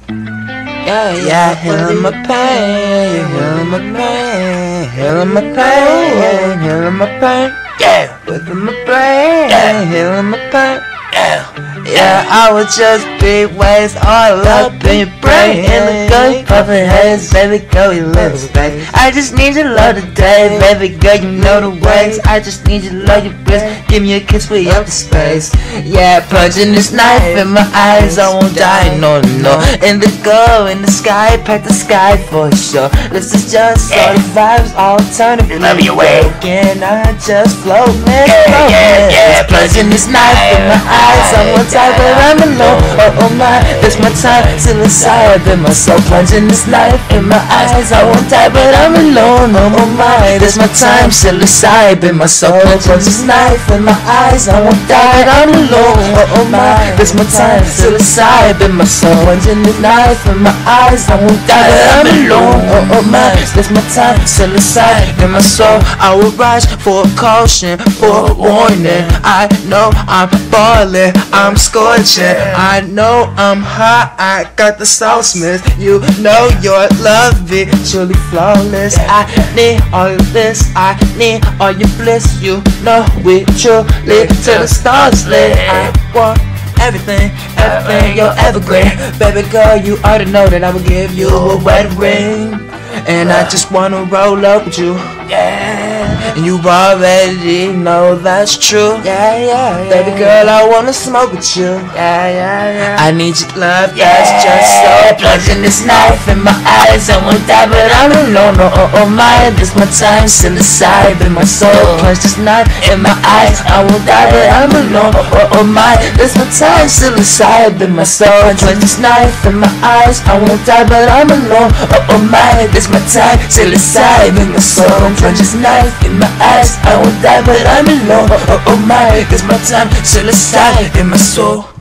Yeah, healing my pain, you're healing my pain, healing my pain, healing my pain, yeah, within my brain, yeah, healing my pain, yeah, I would just be waste all up in your brain. In the good puffin' heads, baby girl, you little space. I just need your love today, baby girl, you know the ways. I just need your love, your bliss. Give me a kiss, we up to space. Yeah, punching this knife in my eyes, I won't die, no, no. In the go, in the sky, pack the sky for sure. This is just all the vibes, alternative. Love your way. Can I just float, man? Yeah, punching this knife in my eyes, I won't die, but I'm alone. Oh my, that's my time, still inside in my soul. Plunging this knife in my eyes, I won't die, but I'm alone. Oh my, that's my time, still inside in my soul. Plunge this knife in my eyes, I won't die, but I'm alone. Oh my, that's my time, still inside in my soul. Plunging this knife in my eyes, I won't die, but I'm alone. Oh my, that's my time, still inside in my soul. I will rise for a caution, for a warning. I know I'm balling, I'm scorching. I know I'm hot, I got the sauce, miss. You know your love is truly flawless. I need all of this, I need all your bliss. You know we truly till the stars lit. I want everything, everything, you're evergreen. Baby girl, you already know that I will give you a wedding ring. And I just wanna roll up with you, yeah. And you already know that's true, yeah. Baby girl, I wanna smoke with you, yeah. I need your love, that's just so. Plunging this knife in my eyes, I won't die, but I'm alone. Oh my, this my time, still inside in my soul. Plunge this knife in my eyes, I won't die, but I'm alone. Oh my, this my time, still inside in my soul. Plunge this knife in my eyes, I won't die, but I'm alone. Oh my, this my time, still inside in my soul. Plunge this knife in my eyes, I won't die, but I'm alone. Oh my, this my time, still inside in my soul.